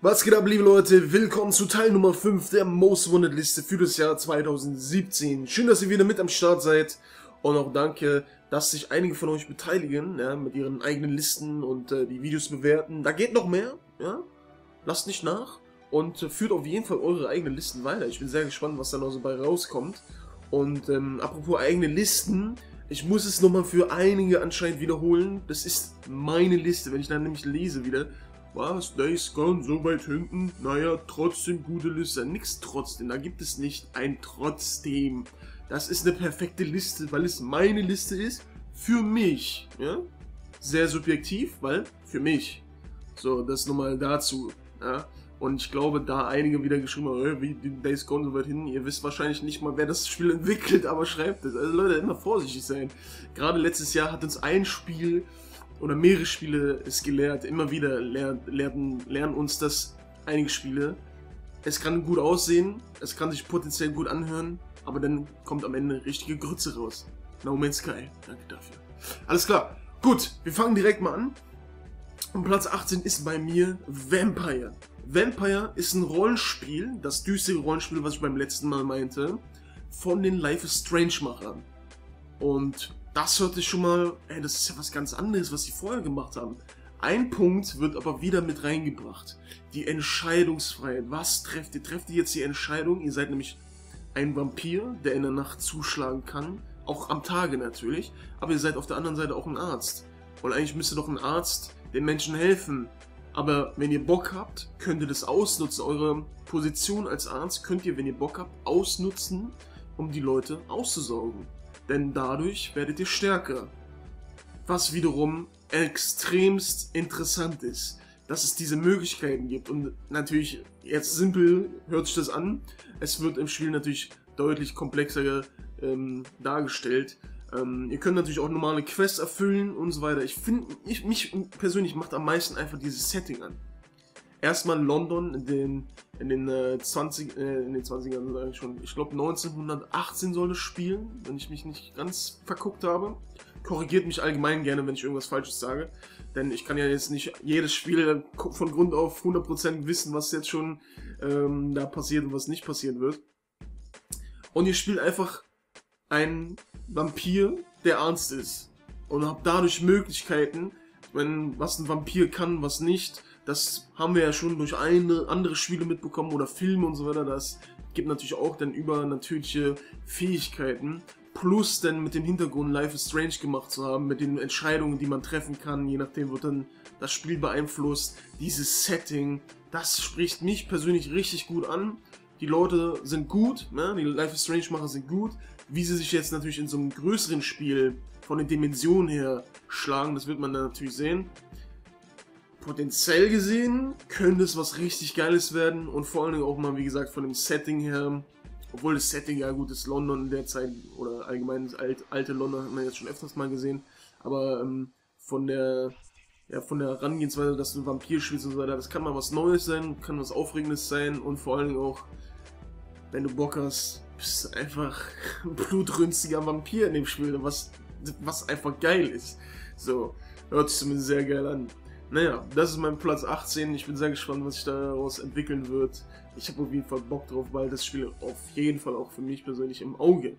Was geht ab, liebe Leute? Willkommen zu Teil Nummer 5 der Most Wanted Liste für das Jahr 2017. Schön, dass ihr wieder mit am Start seid und auch danke, dass sich einige von euch beteiligen, ja, mit ihren eigenen Listen und die Videos bewerten. Da geht noch mehr, ja? Lasst nicht nach und führt auf jeden Fall eure eigenen Listen weiter. Ich bin sehr gespannt, was da noch so bei rauskommt. Und apropos eigene Listen, ich muss es nochmal für einige anscheinend wiederholen. Das ist meine Liste, wenn ich dann nämlich lese wieder. Was? Days Gone so weit hinten? Naja, trotzdem gute Liste. Nix trotzdem, da gibt es nicht ein trotzdem. Das ist eine perfekte Liste, weil es meine Liste ist für mich. Ja? Sehr subjektiv, weil für mich. So, das nochmal dazu. Ja? Und ich glaube, da einige wieder geschrieben haben, wie Days Gone so weit hinten. Ihr wisst wahrscheinlich nicht mal, wer das Spiel entwickelt, aber schreibt es. Also Leute, immer vorsichtig sein. Gerade letztes Jahr hat uns ein Spiel oder mehrere Spiele es gelehrt, immer wieder lernen uns das einige Spiele. Es kann gut aussehen, es kann sich potenziell gut anhören, aber dann kommt am Ende richtige Grütze raus. No Man's Sky, danke dafür. Alles klar, gut, wir fangen direkt mal an. Und Platz 18 ist bei mir Vampire. Vampire ist ein Rollenspiel, das düstere Rollenspiel, was ich beim letzten Mal meinte, von den Life is Strange Machern. Und das hört sich schon mal, das ist ja was ganz anderes, was sie vorher gemacht haben. Ein Punkt wird aber wieder mit reingebracht. Die Entscheidungsfreiheit. Was trefft ihr? Trefft ihr jetzt die Entscheidung? Ihr seid nämlich ein Vampir, der in der Nacht zuschlagen kann. Auch am Tage natürlich. Aber ihr seid auf der anderen Seite auch ein Arzt. Und eigentlich müsste doch ein Arzt den Menschen helfen. Aber wenn ihr Bock habt, könnt ihr das ausnutzen. Eure Position als Arzt könnt ihr, wenn ihr Bock habt, ausnutzen, um die Leute auszusaugen. Denn dadurch werdet ihr stärker. Was wiederum extremst interessant ist, dass es diese Möglichkeiten gibt. Und natürlich, jetzt simpel hört sich das an, es wird im Spiel natürlich deutlich komplexer dargestellt. Ihr könnt natürlich auch normale Quests erfüllen und so weiter. Ich finde, mich persönlich macht am meisten einfach dieses Setting an. Erstmal London in den 20ern eigentlich schon, ich glaube 1918 soll es spielen, wenn ich mich nicht ganz verguckt habe. Korrigiert mich allgemein gerne, wenn ich irgendwas Falsches sage, denn ich kann ja jetzt nicht jedes Spiel von Grund auf 100% wissen, was jetzt schon da passiert und was nicht passiert wird. Und ihr spielt einfach einen Vampir, der Arzt ist und habt dadurch Möglichkeiten, was ein Vampir kann, was nicht. Das haben wir ja schon durch andere Spiele mitbekommen oder Filme und so weiter. Das gibt natürlich auch dann übernatürliche Fähigkeiten. Plus dann mit dem Hintergrund Life is Strange gemacht zu haben, mit den Entscheidungen, die man treffen kann. Je nachdem wird dann das Spiel beeinflusst. Dieses Setting, das spricht mich persönlich richtig gut an. Die Leute sind gut, ne? Die Life is Strange Macher sind gut. Wie sie sich jetzt natürlich in so einem größeren Spiel von den Dimensionen her schlagen, das wird man dann natürlich sehen. Potenziell gesehen könnte es was richtig Geiles werden und vor allen Dingen auch mal, wie gesagt, von dem Setting her, obwohl das Setting ja gut ist, London in der Zeit oder allgemein das alte London hat man jetzt schon öfters mal gesehen, aber von der Herangehensweise, dass du ein Vampir spielst und so weiter, das kann mal was Neues sein, kann was Aufregendes sein und vor allen Dingen auch, wenn du Bock hast, bist du einfach ein blutrünstiger Vampir in dem Spiel, was einfach geil ist. So, hört sich zumindest sehr geil an. Naja, das ist mein Platz 18. Ich bin sehr gespannt, was sich daraus entwickeln wird. Ich habe auf jeden Fall Bock drauf, weil das Spiel auf jeden Fall auch für mich persönlich im Auge.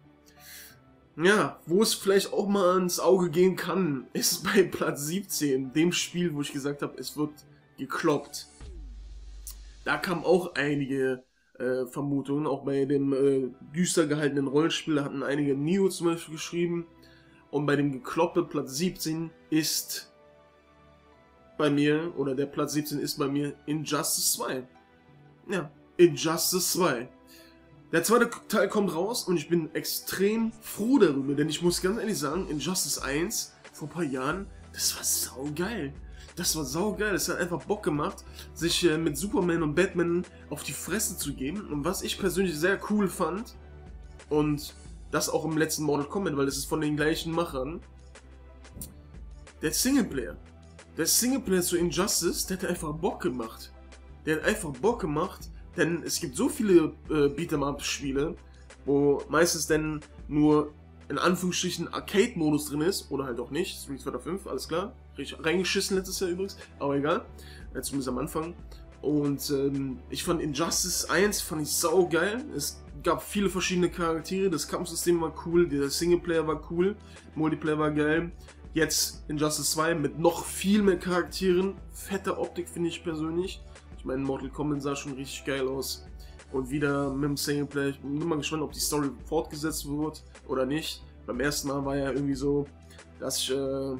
Ja, wo es vielleicht auch mal ans Auge gehen kann, ist bei Platz 17. Dem Spiel, wo ich gesagt habe, es wird gekloppt. Da kamen auch einige Vermutungen. Auch bei dem düster gehaltenen Rollenspiel hatten einige Neo zum Beispiel geschrieben. Und bei dem gekloppten Platz 17 ist bei mir, oder der Platz 17 ist bei mir Injustice 2. Ja, Injustice 2. Der zweite Teil kommt raus und ich bin extrem froh darüber, denn ich muss ganz ehrlich sagen, Injustice 1 vor ein paar Jahren, das war saugeil. Das war saugeil, es hat einfach Bock gemacht, sich mit Superman und Batman auf die Fresse zu geben. Und was ich persönlich sehr cool fand, und das auch im letzten Mortal Kombat, weil es ist von den gleichen Machern, der Singleplayer. Der Singleplayer zu Injustice, der hat einfach Bock gemacht. Der hat einfach Bock gemacht, denn es gibt so viele Beat'em-up-Spiele, wo meistens dann nur in Anführungsstrichen Arcade-Modus drin ist, oder halt auch nicht. Street Fighter 5, alles klar. Richtig reingeschissen letztes Jahr übrigens, aber egal. Zumindest am Anfang. Und ich fand Injustice 1 fand ich saugeil. Es gab viele verschiedene Charaktere, das Kampfsystem war cool, der Singleplayer war cool, Multiplayer war geil. Jetzt Injustice 2 mit noch viel mehr Charakteren, fette Optik finde ich persönlich. Ich meine, Mortal Kombat sah schon richtig geil aus. Und wieder mit dem Singleplayer, ich bin immer gespannt, ob die Story fortgesetzt wird oder nicht. Beim ersten Mal war ja irgendwie so, dass ich,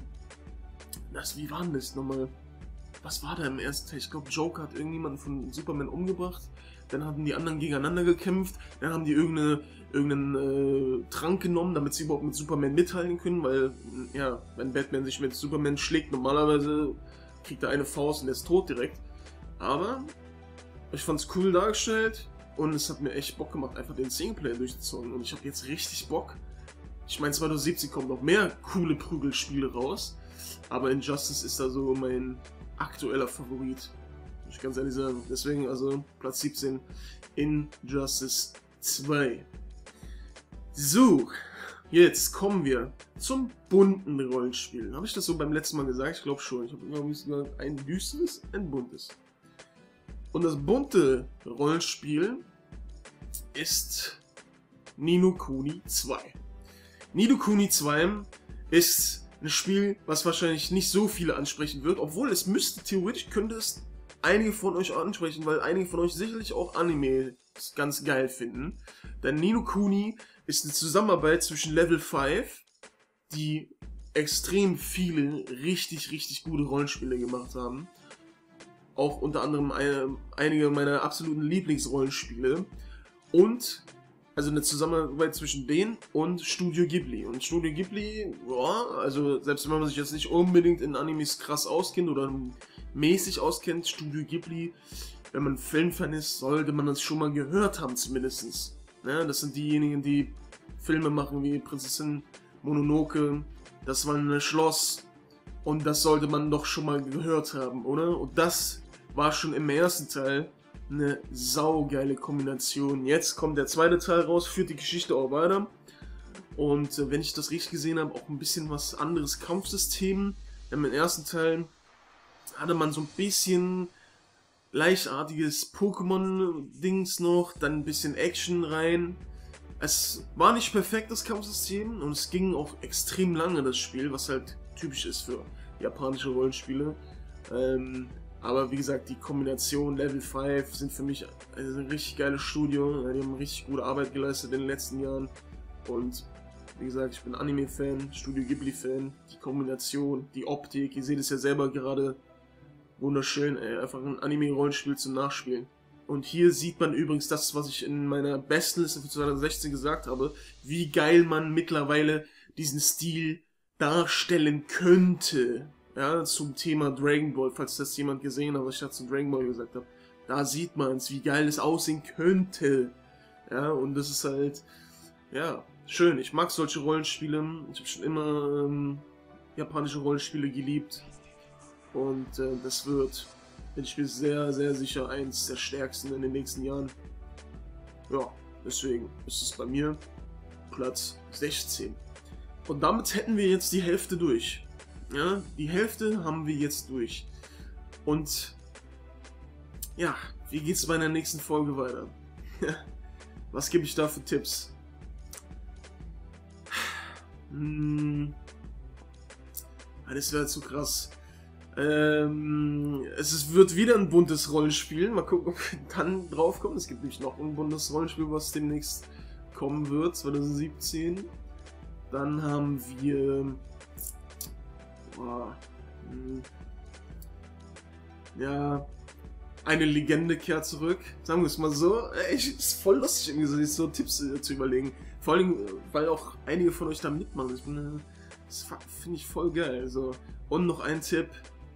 wie war denn das nochmal? Was war da im ersten Teil? Ich glaube, Joker hat irgendjemanden von Superman umgebracht. Dann haben die anderen gegeneinander gekämpft. Dann haben die irgendeinen Trank genommen, damit sie überhaupt mit Superman mithalten können. Weil, ja, wenn Batman sich mit Superman schlägt, normalerweise kriegt er eine Faust und er ist tot direkt. Aber ich fand es cool dargestellt und es hat mir echt Bock gemacht, einfach den Singleplayer durchzuzogen. Und ich habe jetzt richtig Bock. Ich meine, 2017 kommen noch mehr coole Prügelspiele raus. Aber Injustice ist da so mein aktueller Favorit. Muss ich ganz ehrlich sagen. Deswegen also Platz 17 Injustice 2. So, jetzt kommen wir zum bunten Rollenspiel. Habe ich das so beim letzten Mal gesagt? Ich glaube schon. Ich habe glaube ich sogar ein düsteres, ein buntes. Und das bunte Rollenspiel ist Ni no Kuni 2. Ni no Kuni 2 ist ein Spiel, was wahrscheinlich nicht so viele ansprechen wird, obwohl es müsste, theoretisch könnte es einige von euch ansprechen, weil einige von euch sicherlich auch Anime ganz geil finden. Denn Ni no Kuni ist eine Zusammenarbeit zwischen Level 5, die extrem viele richtig gute Rollenspiele gemacht haben. Auch unter anderem einige meiner absoluten Lieblingsrollenspiele. Und also eine Zusammenarbeit zwischen denen und Studio Ghibli. Und Studio Ghibli, ja, also selbst wenn man sich jetzt nicht unbedingt in Animes krass auskennt oder mäßig auskennt, Studio Ghibli, wenn man Filmfan ist, sollte man das schon mal gehört haben zumindest. Ja, das sind diejenigen, die Filme machen wie Prinzessin Mononoke, das war ein Schloss und das sollte man doch schon mal gehört haben, oder? Und das war schon im ersten Teil eine saugeile Kombination. Jetzt kommt der zweite Teil raus, führt die Geschichte auch weiter. Und wenn ich das richtig gesehen habe, auch ein bisschen was anderes Kampfsystem. Im ersten Teil hatte man so ein bisschen gleichartiges Pokémon-Dings noch, dann ein bisschen Action rein. Es war nicht perfekt, das Kampfsystem, und es ging auch extrem lange, das Spiel, was halt typisch ist für japanische Rollenspiele. Aber wie gesagt, die Kombination Level 5 sind für mich ein richtig geiles Studio. Die haben richtig gute Arbeit geleistet in den letzten Jahren. Und wie gesagt, ich bin Anime-Fan, Studio Ghibli-Fan. Die Kombination, die Optik, ihr seht es ja selber gerade, wunderschön, ey. Einfach ein Anime-Rollenspiel zum Nachspielen. Und hier sieht man übrigens das, was ich in meiner besten Liste für 2016 gesagt habe, wie geil man mittlerweile diesen Stil darstellen könnte. Ja, zum Thema Dragon Ball, falls das jemand gesehen hat, was ich da zu Dragon Ball gesagt habe. Da sieht man es, wie geil es aussehen könnte. Ja, und das ist halt, ja, schön. Ich mag solche Rollenspiele. Ich habe schon immer japanische Rollenspiele geliebt. Und das wird, bin ich mir sehr sicher, eins der stärksten in den nächsten Jahren. Ja, deswegen ist es bei mir Platz 16. Und damit hätten wir jetzt die Hälfte durch. Ja, die Hälfte haben wir jetzt durch. Und ja, wie geht es bei der nächsten Folge weiter? Was gebe ich da für Tipps? Das wäre zu krass. Es wird wieder ein buntes Rollenspiel. Mal gucken, ob wir dann drauf kommen. Es gibt nämlich noch ein buntes Rollenspiel, was demnächst kommen wird, 2017. Dann haben wir... ja, eine Legende kehrt zurück. Sagen wir es mal so. Es ist voll lustig, irgendwie so Tipps zu überlegen. Vor allem, weil auch einige von euch da mitmachen. Das finde ich voll geil. Also. Und noch ein Tipp.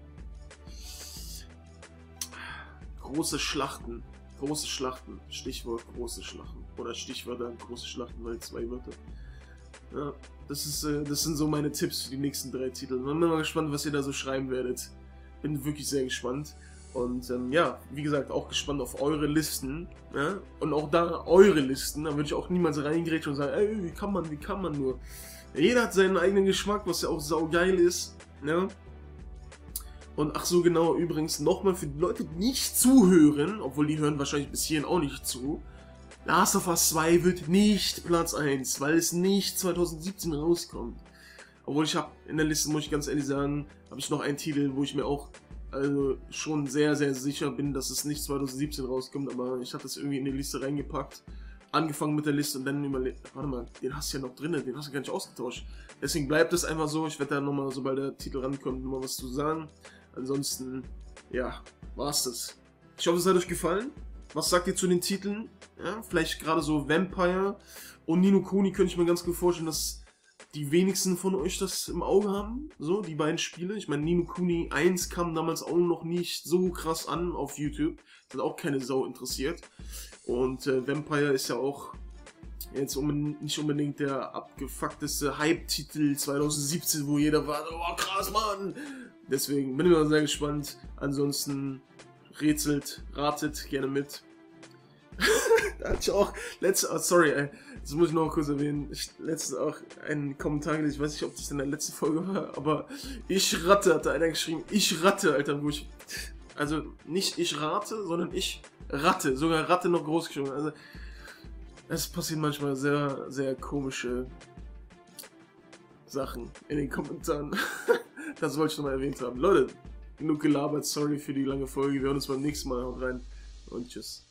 Große Schlachten. Große Schlachten. Stichwort große Schlachten. Oder Stichwörter große Schlachten, weil 2 Wörter. Ja, das sind so meine Tipps für die nächsten 3 Titel. Bin mal gespannt, was ihr da so schreiben werdet. Bin wirklich sehr gespannt. Und ja, wie gesagt, auch gespannt auf eure Listen. Ja? Und auch da eure Listen. Da würde ich auch niemals reingrätschen und sagen, ey, wie kann man nur. Jeder hat seinen eigenen Geschmack, was ja auch saugeil ist. Ja? Und ach so, genau, übrigens nochmal für die Leute, die nicht zuhören, obwohl die hören wahrscheinlich bis hierhin auch nicht zu. Last of Us 2 wird nicht Platz 1, weil es nicht 2017 rauskommt. Obwohl ich habe in der Liste, muss ich ganz ehrlich sagen, habe ich noch einen Titel, wo ich mir auch schon sehr, sehr sicher bin, dass es nicht 2017 rauskommt, aber ich habe das irgendwie in die Liste reingepackt. Angefangen mit der Liste und dann überlegt, warte mal, den hast du ja noch drin, den hast du gar nicht ausgetauscht. Deswegen bleibt es einfach so, ich werde da nochmal, sobald der Titel rankommt, nochmal was zu sagen. Ansonsten, ja, war's das. Ich hoffe, es hat euch gefallen. Was sagt ihr zu den Titeln? Ja, vielleicht gerade so Vampire und Ni no Kuni könnte ich mir ganz gut vorstellen, dass die wenigsten von euch das im Auge haben. So, die beiden Spiele. Ich meine, Ni no Kuni 1 kam damals auch noch nicht so krass an auf YouTube. Das hat auch keine Sau interessiert. Und Vampire ist ja auch jetzt nicht unbedingt der abgefuckteste Hype-Titel 2017, wo jeder war, oh krass, Mann! Deswegen bin ich mal sehr gespannt. Ansonsten ratet gerne mit. Da hatte ich auch sorry, das muss ich noch kurz erwähnen. Letztens auch einen Kommentar gelesen, ich weiß nicht, ob das in der letzten Folge war, aber ich ratte, hat da einer geschrieben. Ich ratte, Alter, wo ich. Also nicht ich rate, sondern ich ratte. Sogar Ratte noch groß geschrieben. Also es passieren manchmal sehr, sehr komische Sachen in den Kommentaren. Das wollte ich nochmal erwähnt haben. Leute, genug gelabert, sorry für die lange Folge. Wir hören uns beim nächsten Mal. Haut rein und tschüss.